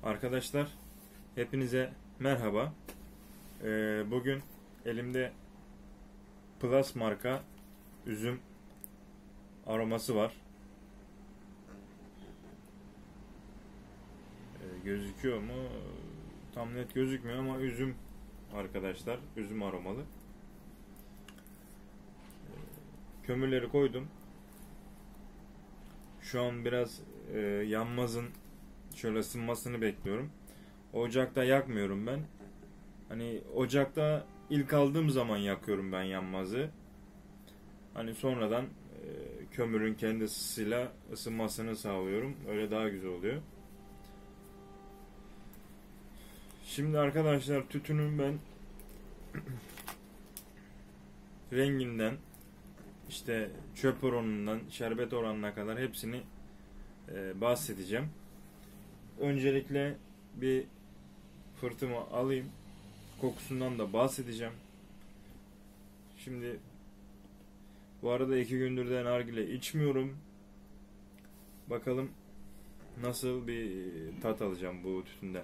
Arkadaşlar, hepinize merhaba. Bugün elimde Plus marka üzüm aroması var. Gözüküyor mu? Tam net gözükmüyor ama üzüm arkadaşlar. Üzüm aromalı. Kömürleri koydum. Şu an biraz yanmazın şöyle ısınmasını bekliyorum. Ocakta yakmıyorum ben. Hani ocakta ilk aldığım zaman yakıyorum ben yanmazı. Hani sonradan kömürün kendi ısısıyla ısınmasını sağlıyorum. Öyle daha güzel oluyor. Şimdi arkadaşlar tütünün ben renginden işte çöp oranından şerbet oranına kadar hepsini bahsedeceğim. Öncelikle bir fırtımı alayım. Kokusundan da bahsedeceğim. Şimdi bu arada 2 gündür de nargile içmiyorum. Bakalım nasıl bir tat alacağım bu tütünden.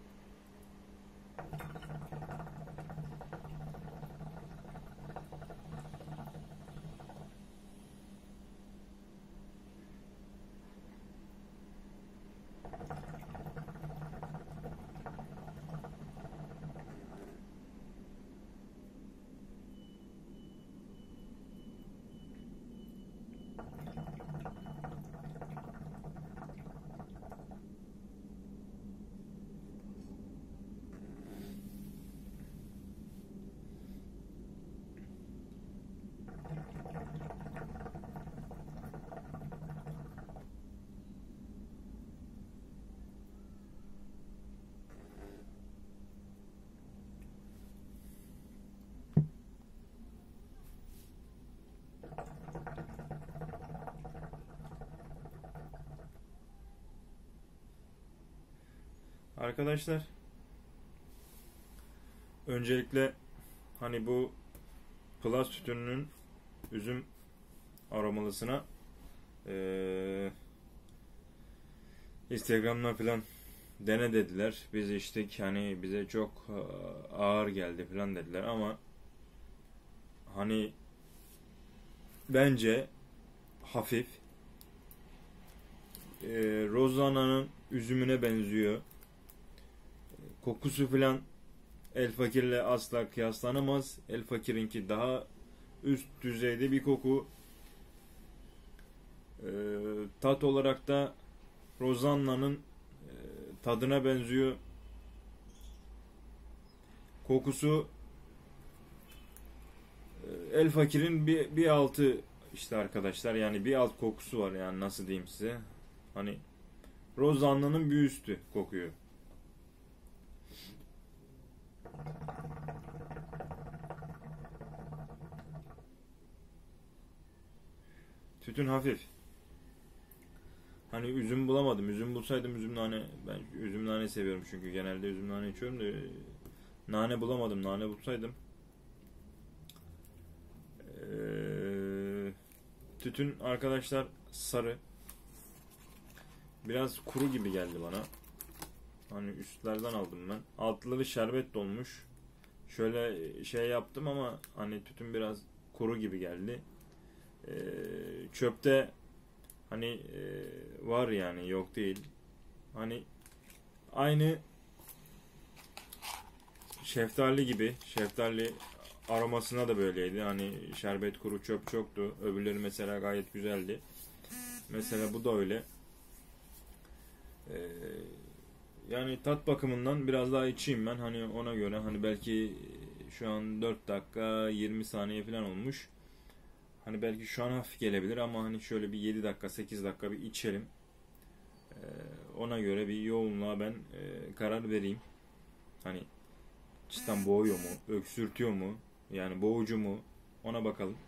Arkadaşlar, öncelikle hani bu Plus tütününün üzüm aromalısına Instagram'dan falan dene dediler. Biz içtik, hani bize çok ağır geldi falan dediler ama hani bence hafif, Rozana'nın üzümüne benziyor. Kokusu falan El Fakir'le asla kıyaslanamaz. El Fakir'inki daha üst düzeyde bir koku. Tat olarak da Rozana'nın tadına benziyor. Kokusu El Fakir'in bir altı işte arkadaşlar, yani bir alt kokusu var, yani nasıl diyeyim size, hani Rozana'nın bir üstü kokuyor. Tütün hafif. Hani üzüm bulamadım. Üzüm bulsaydım üzüm nane. Ben üzüm nane seviyorum çünkü genelde üzüm nane içiyorum da nane bulamadım. Nane bulsaydım. Tütün arkadaşlar sarı. Biraz kuru gibi geldi bana. Hani üstlerden aldım ben. Altları şerbet dolmuş. Şöyle şey yaptım ama hani tütün biraz kuru gibi geldi. Çöpte hani var, yani yok değil. Hani aynı şeftali gibi. Şeftali aromasına da böyleydi. Hani şerbet kuru, çöp çoktu. Öbürleri mesela gayet güzeldi. Mesela bu da öyle. Yani tat bakımından biraz daha içeyim ben. Hani ona göre, hani belki şu an 4 dakika 20 saniye falan olmuş. Hani belki şu an hafif gelebilir ama hani şöyle bir 7 dakika 8 dakika bir içelim. Ona göre bir yoğunluğa ben karar vereyim. Hani cidden boğuyor mu, öksürtüyor mu, yani boğucu mu, ona bakalım.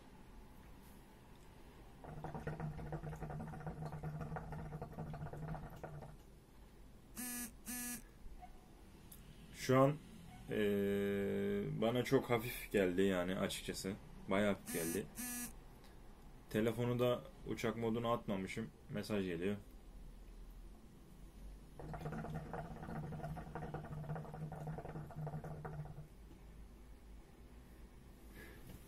Şu an bana çok hafif geldi, yani açıkçası bayağı hafif geldi. Telefonu da uçak moduna atmamışım. Mesaj geliyor.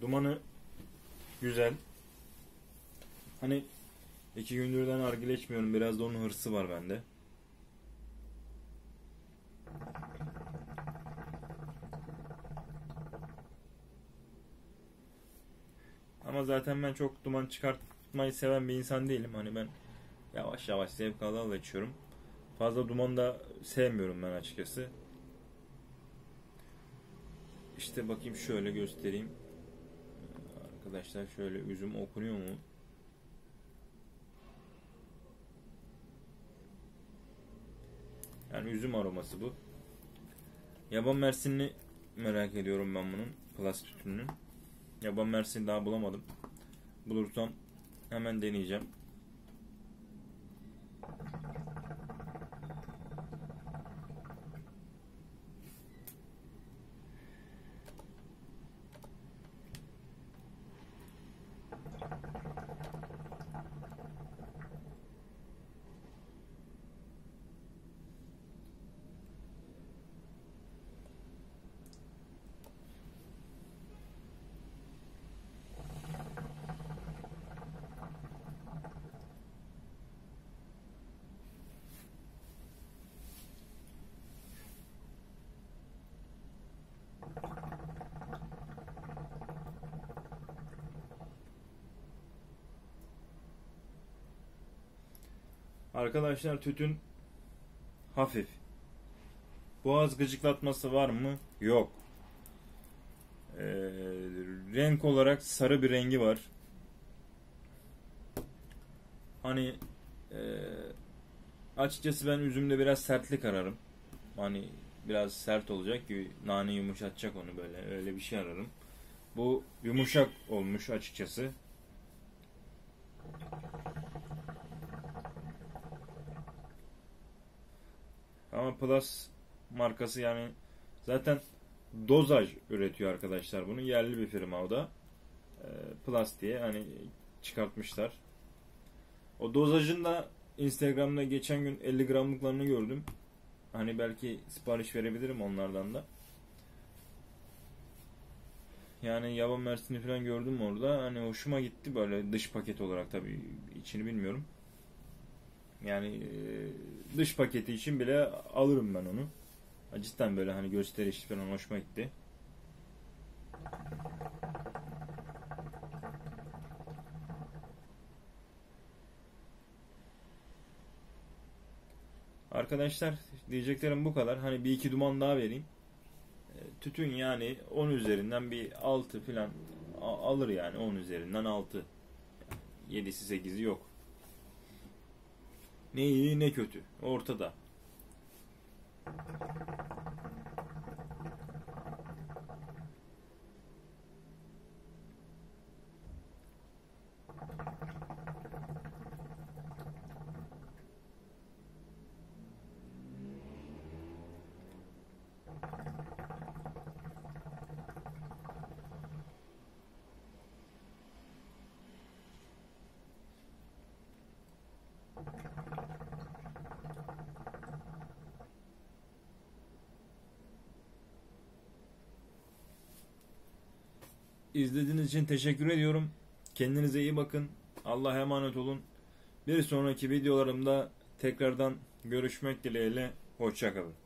Dumanı güzel. Hani 2 gündürden nargile içmiyorum. Biraz da onun hırsı var bende. Ama zaten ben çok duman çıkartmayı seven bir insan değilim. Hani ben yavaş yavaş zevk ala içiyorum. Fazla duman da sevmiyorum ben açıkçası. İşte bakayım şöyle göstereyim. Arkadaşlar şöyle üzüm okunuyor mu? Yani üzüm aroması bu. Yaban mersinini merak ediyorum ben bunun. Plus tütününün. Yaban mersini daha bulamadım. Bulursam hemen deneyeceğim. Arkadaşlar tütün hafif. Boğaz gıcıklatması var mı? Yok. Ee, Renk olarak sarı bir rengi var. Hani e, açıkçası ben üzümde biraz sertlik ararım. Hani biraz sert olacak ki nane yumuşatacak onu böyle. Öyle bir şey ararım. Bu yumuşak olmuş açıkçası. Ama Plus markası yani zaten dozaj üretiyor arkadaşlar bunu. Yerli bir firma o da. Plus diye hani çıkartmışlar. O dozajın da Instagram'da geçen gün 50 gramlıklarını gördüm. Hani belki sipariş verebilirim onlardan da. Yani yaban mersini falan gördüm orada. Hani hoşuma gitti böyle dış paket olarak, tabii içini bilmiyorum. Yani dış paketi için bile alırım ben onu. Cidden böyle hani gösteriş falan hoşuma gitti. Arkadaşlar diyeceklerim bu kadar. Hani bir iki duman daha vereyim. Tütün yani 10 üzerinden bir 6 falan alır yani 10 üzerinden 6. 7'si 8'i yok. Ne iyi ne kötü. Ortada. İzlediğiniz için teşekkür ediyorum. Kendinize iyi bakın. Allah'a emanet olun. Bir sonraki videolarımda tekrardan görüşmek dileğiyle. Hoşça kalın.